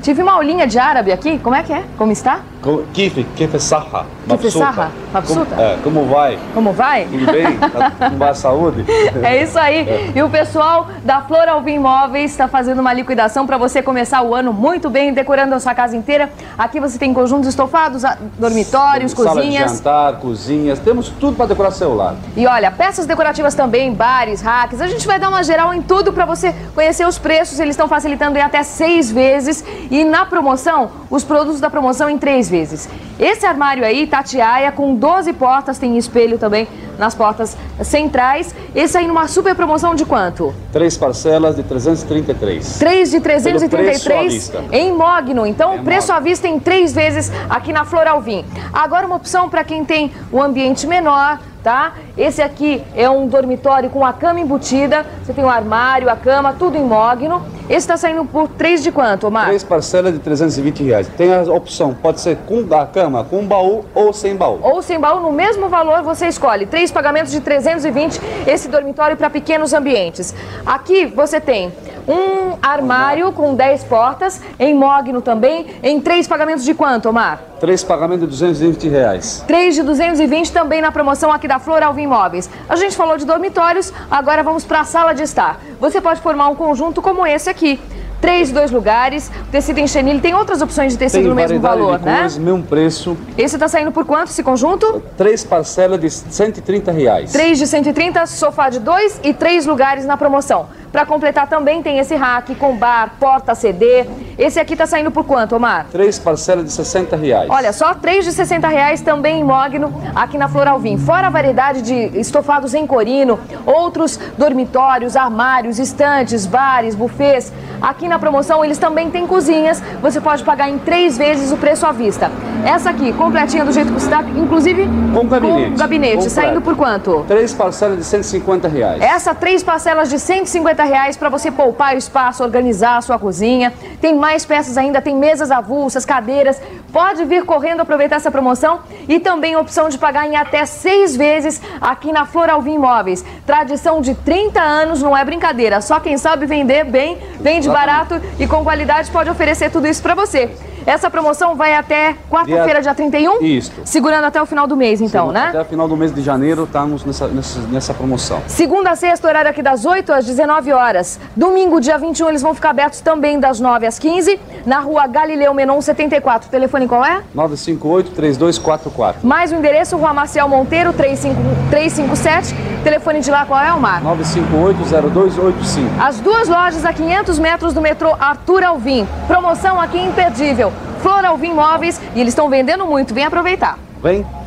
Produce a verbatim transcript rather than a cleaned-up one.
Tive uma aulinha de árabe aqui, como é que é? Como está? Kif, kif saha, Kif saha, mabsuta. Como, é, como vai? Como vai? Tudo bem? Tá, como vai a saúde? É isso aí. É. E o pessoal da Flor Alvim Móveis está fazendo uma liquidação para você começar o ano muito bem, decorando a sua casa inteira. Aqui você tem conjuntos estofados, dormitórios, Sala cozinhas. de jantar, cozinhas, temos tudo para decorar seu lar. E olha, peças decorativas também, bares, racks. A gente vai dar uma geral em tudo para você conhecer os preços. Eles estão facilitando em até seis vezes. E na promoção, os produtos da promoção em três vezes. Esse armário aí, Tatiaia, com doze portas, tem espelho também nas portas centrais. Esse aí numa super promoção de quanto? Três parcelas de trezentos e trinta e três. Três de trezentos e trinta e três em Mogno. Então, é preço à vista em três vezes aqui na Flor Alvim. Agora uma opção para quem tem um ambiente menor, tá? Esse aqui é um dormitório com a cama embutida. Você tem o armário, a cama, tudo em Mogno. Esse está saindo por três de quanto, Omar? Três parcelas de trezentos e vinte reais. Tem a opção, pode ser com a cama, com baú ou sem baú. Ou sem baú, no mesmo valor você escolhe. Três pagamentos de trezentos e vinte, esse dormitório para pequenos ambientes. Aqui você tem um armário com dez portas, em Mogno também, em três pagamentos de quanto, Omar? Três pagamentos de duzentos e vinte reais. Três de duzentos e vinte também na promoção aqui da Flor Alvim Móveis. A gente falou de dormitórios, agora vamos para a sala de estar. Você pode formar um conjunto como esse aqui. Três, dois lugares, tecido em chenille, tem outras opções de tecido tem no mesmo valor, de né? Cores, mesmo preço. Esse tá saindo por quanto, esse conjunto? Três parcelas de cento e trinta reais. Três de cento e trinta, sofá de dois e três lugares na promoção. Para completar também tem esse rack com bar, porta C D. Esse aqui tá saindo por quanto, Omar? Três parcelas de sessenta reais. Olha só, três de sessenta reais também em Mogno, aqui na Flor Alvim. Fora a variedade de estofados em corino, outros dormitórios, armários, estantes, bares, buffets. Aqui na promoção eles também têm cozinhas. Você pode pagar em três vezes o preço à vista. Essa aqui, completinha do jeito que está, inclusive com gabinete. Com gabinete, saindo por quanto? Três parcelas de cento e cinquenta reais. Essa, três parcelas de cento e cinquenta reais para você poupar o espaço, organizar a sua cozinha. Tem mais peças ainda, tem mesas avulsas, cadeiras. Pode vir correndo aproveitar essa promoção e também a opção de pagar em até seis vezes aqui na Flor Alvim Móveis. Tradição de trinta anos, não é brincadeira. Só quem sabe vender bem, vende barato e com qualidade pode oferecer tudo isso para você. Essa promoção vai até quarta-feira, dia trinta e um? Isso. Segurando até o final do mês, então, Segura, né? Até o final do mês de janeiro estamos nessa, nessa, nessa promoção. Segunda a sexta, horário aqui das oito às dezenove horas. Domingo, dia vinte e um, eles vão ficar abertos também das nove às quinze, na rua Galileu Menon setenta e quatro. O telefone qual é? nove cinco oito, três dois quatro quatro. Mais o endereço, Rua Marcial Monteiro, três cinco sete. Telefone de lá qual é, Omar? nove cinco oito, zero dois oito cinco. As duas lojas a quinhentos metros do metrô Arthur Alvim. Promoção aqui imperdível. Flor Alvim Móveis, e eles estão vendendo muito. Vem aproveitar. Vem.